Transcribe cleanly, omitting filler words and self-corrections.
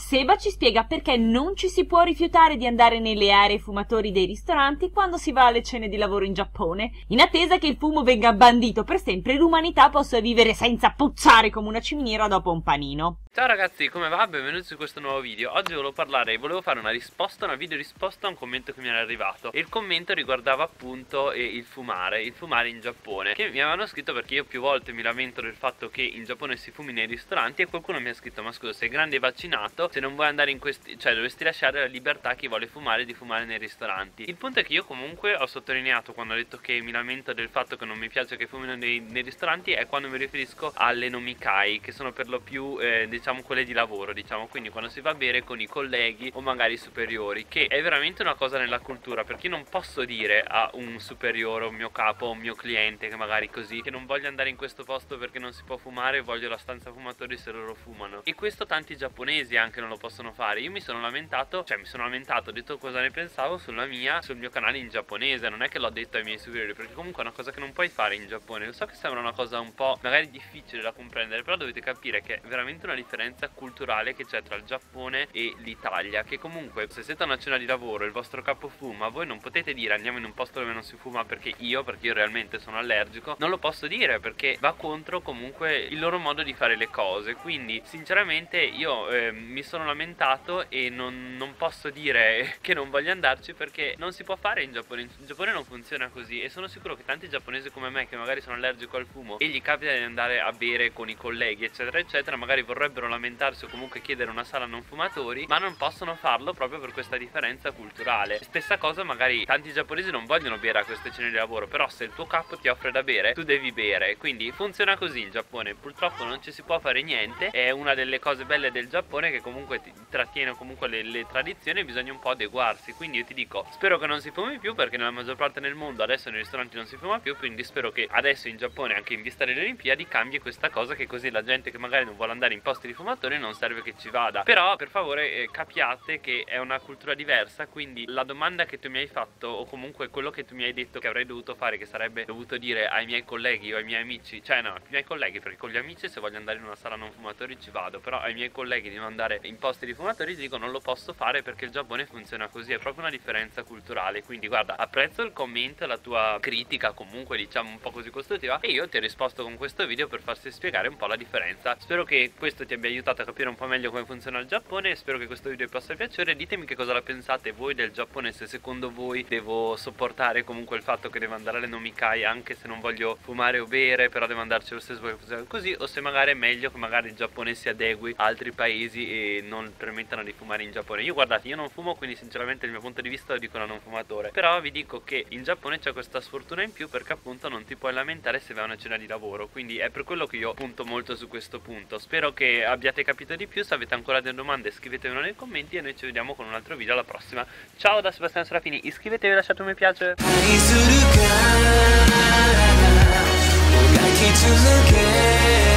Seba ci spiega perché non ci si può rifiutare di andare nelle aree fumatori dei ristoranti quando si va alle cene di lavoro in Giappone, in attesa che il fumo venga bandito per sempre e l'umanità possa vivere senza puzzare come una ciminiera dopo un panino. Ciao ragazzi, come va? Benvenuti su questo nuovo video. Oggi volevo fare una video risposta a un commento che mi era arrivato. E il commento riguardava appunto il fumare in Giappone, che mi avevano scritto perché io più volte mi lamento del fatto che in Giappone si fumi nei ristoranti, e qualcuno mi ha scritto: ma scusa, sei grande e vaccinato, se non vuoi andare in questi, cioè dovresti lasciare la libertà a chi vuole fumare di fumare nei ristoranti. Il punto è che io comunque ho sottolineato, quando ho detto che mi lamento del fatto che non mi piace che fumino nei ristoranti, è quando mi riferisco alle nomikai, che sono per lo più diciamo quelle di lavoro, diciamo, quindi quando si va a bere con i colleghi o magari i superiori, che è veramente una cosa nella cultura, perché io non posso dire a un superiore, un mio capo, un mio cliente che magari così, che non voglio andare in questo posto perché non si può fumare, voglio la stanza fumatori se loro fumano. E questo tanti giapponesi anche non lo possono fare. Io mi sono lamentato, ho detto cosa ne pensavo sul mio canale in giapponese, non è che l'ho detto ai miei superiori, perché comunque è una cosa che non puoi fare in Giappone. Lo so che sembra una cosa un po' magari difficile da comprendere, però dovete capire che è veramente una differenza culturale che c'è tra il Giappone e l'Italia, che comunque se siete a una cena di lavoro e il vostro capo fuma, voi non potete dire andiamo in un posto dove non si fuma perché io realmente sono allergico. Non lo posso dire perché va contro comunque il loro modo di fare le cose. Quindi sinceramente io mi sono lamentato e non posso dire che non voglio andarci, perché non si può fare in Giappone. In Giappone non funziona così, e sono sicuro che tanti giapponesi come me, che magari sono allergico al fumo e gli capita di andare a bere con i colleghi eccetera eccetera, magari vorrebbero lamentarsi o comunque chiedere una sala non fumatori, ma non possono farlo proprio per questa differenza culturale. Stessa cosa, magari tanti giapponesi non vogliono bere a queste cene di lavoro, però se il tuo capo ti offre da bere tu devi bere. Quindi funziona così il Giappone, purtroppo non ci si può fare niente. È una delle cose belle del Giappone, che comunque ti trattiene comunque le tradizioni, e bisogna un po' adeguarsi. Quindi io ti dico, spero che non si fumi più, perché nella maggior parte del mondo adesso nei ristoranti non si fuma più, quindi spero che adesso in Giappone, anche in vista delle Olimpiadi, cambi questa cosa, che così la gente che magari non vuole andare in posti di fumatori non serve che ci vada. Però per favore capiate che è una cultura diversa, quindi la domanda che tu mi hai fatto, o comunque quello che tu mi hai detto che avrei dovuto fare, che sarebbe dovuto dire ai miei colleghi o ai miei amici, cioè no, ai miei colleghi, perché con gli amici se voglio andare in una sala non fumatori ci vado, però ai miei colleghi di non andare in posti di fumatori ti dico non lo posso fare, perché il Giappone funziona così, è proprio una differenza culturale. Quindi guarda, apprezzo il commento, la tua critica comunque diciamo un po' così costruttiva, e io ti ho risposto con questo video per farti spiegare un po' la differenza. Spero che questo ti abbia aiutato a capire un po' meglio come funziona il Giappone, spero che questo video vi possa piacere. Ditemi che cosa la pensate voi del Giappone, se secondo voi devo sopportare comunque il fatto che devo andare alle nomikai anche se non voglio fumare o bere, però devo andarci lo stesso perché funziona così, o se magari è meglio che magari il Giappone si adegui a altri paesi e non permettano di fumare in Giappone. Io guardate, io non fumo, quindi sinceramente il mio punto di vista lo dico da non fumatore, però vi dico che in Giappone c'è questa sfortuna in più, perché appunto non ti puoi lamentare se vai a una cena di lavoro, quindi è per quello che io punto molto su questo punto. Spero che abbiate capito di più. Se avete ancora delle domande scrivetemelo nei commenti, e noi ci vediamo con un altro video alla prossima. Ciao da Sebastiano Serafini, iscrivetevi e lasciate un mi piace.